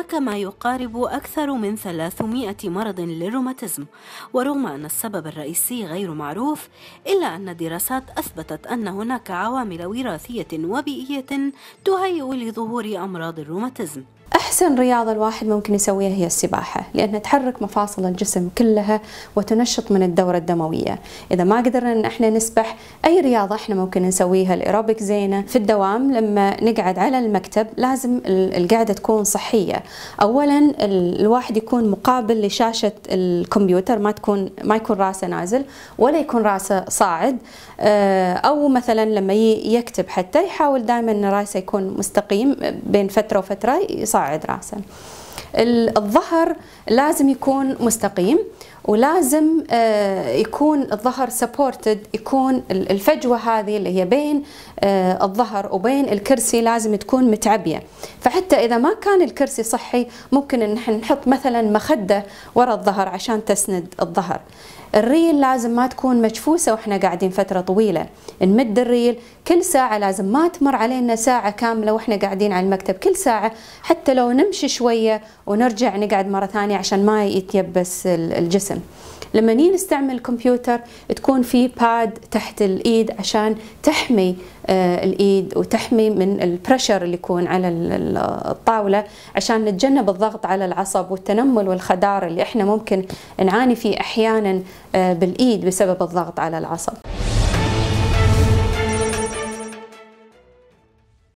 هناك ما يقارب أكثر من 300 مرض للروماتيزم، ورغم أن السبب الرئيسي غير معروف إلا أن الدراسات أثبتت أن هناك عوامل وراثية وبيئية تهيئ لظهور أمراض الروماتيزم. أحسن رياضة الواحد ممكن يسويها هي السباحة، لأنها تحرك مفاصل الجسم كلها وتنشط من الدورة الدموية. إذا ما قدرنا إن احنا نسبح، أي رياضة احنا ممكن نسويها. الإيروبيك زينة. في الدوام لما نقعد على المكتب لازم القعدة تكون صحية. أولا الواحد يكون مقابل لشاشة الكمبيوتر، ما يكون راسه نازل ولا يكون راسه صاعد، أو مثلا لما يكتب حتى يحاول دائما إن راسه يكون مستقيم، بين فترة وفترة يصعد راسه. الظهر لازم يكون مستقيم، ولازم يكون الظهر سبورتد، يكون الفجوة هذه اللي هي بين الظهر وبين الكرسي لازم تكون متعبية. فحتى إذا ما كان الكرسي صحي ممكن إن احنا نحط مثلا مخدة وراء الظهر عشان تسند الظهر. الريل لازم ما تكون مجفوسة واحنا قاعدين فترة طويلة، نمد الريل كل ساعة، لازم ما تمر علينا ساعة كاملة واحنا قاعدين على المكتب. كل ساعة حتى لو نمشي شوية ونرجع نقعد مرة ثانية عشان ما يتيبس الجسم. لما نستعمل الكمبيوتر تكون في باد تحت الإيد عشان تحمي الإيد وتحمي من البريشر اللي يكون على الطاولة، عشان نتجنب الضغط على العصب والتنمل والخدار اللي احنا ممكن نعاني فيه أحيانا بالإيد بسبب الضغط على العصب.